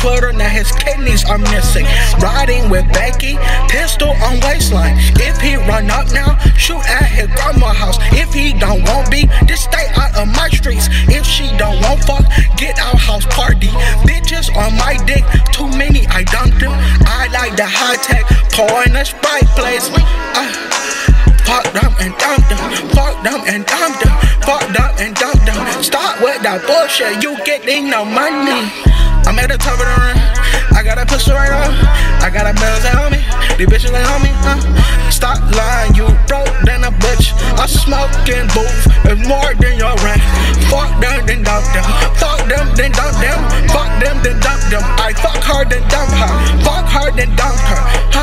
Twitter, now his kidneys are missing. Riding with Becky, pistol on waistline. If he run up now, shoot at his grandma's house. If he don't want beef, just stay out of my streets. If she don't want fuck, get out house party. Bitches on my dick, too many, I dumped them. I like the high tech, pouring a Sprite place. Fuck them and dump them, fuck them and dump them, fuck them and dump them. Start with that bullshit, you getting no money. I'm at the top of the run, I got a pistol right on, I got a bells on me, these bitches ain't on me, Stop lying, you broke than a bitch. I smoking booth, it's more than your rent. Fuck them, then dump them, fuck them, then dump them, fuck them, then dump them. I fuck her, then dump her, fuck her, then dump her.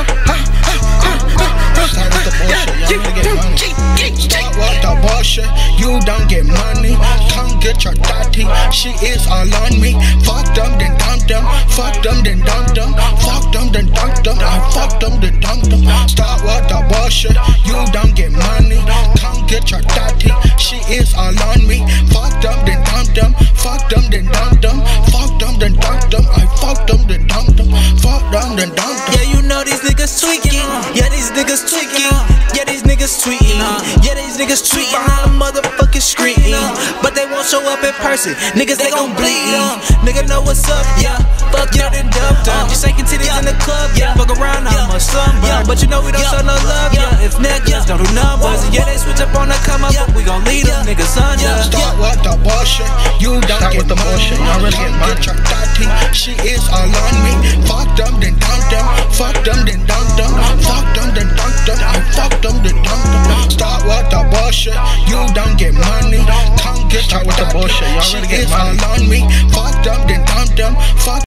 Start with the bullshit, y'all gonna get money. Start with the bullshit, you don't get money. Come get your daddy, she is all on me. Fuck them, then dump them, fuck them, then dump them, fuck them, then dump them, I fuck them, then dump them. Start with the bullshit, you don't get money. Come get your daddy, she is all on me. Fuck them, then dump them, fuck them, then dump them, fuck them, then dump them, I fuck them, then dump them, fuck them, then dump them. Yeah, you know these niggas tweaking. Yeah, these niggas tweaking. Yeah, these niggas tweeting. Yeah, these niggas tweeting on the motherfucking screen. But they won't show up in person. Niggas, they gon' bleed. Nigga know what's up, yeah. Fuck yeah, then dumped up. You shaking titties in the club, yeah. Fuck around, I'm a slumber. But you know we don't show no love, yeah. If niggas don't do numbers, yeah, they switch up on the come up, but we gon' lead them niggas under. Start with the bullshit, you don't get the bullshit. Y'all really get money. Get your daddy, she is all on me. Fuck them, then dump them. Fuck them, then dump them. Fuck them, then dump them. I fuck them, then dump them. Start with the bullshit, you don't get money. Come get your daddy, she is all on me. Fuck them, then dump them. Fuck